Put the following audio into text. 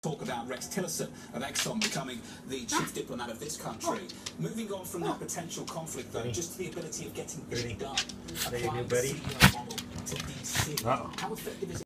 Talk about Rex Tillerson of Exxon becoming the chief diplomat of this country. Moving on from that potential conflict, though, just to the ability of getting it done. Applying the CEO model to DC. How effective is it?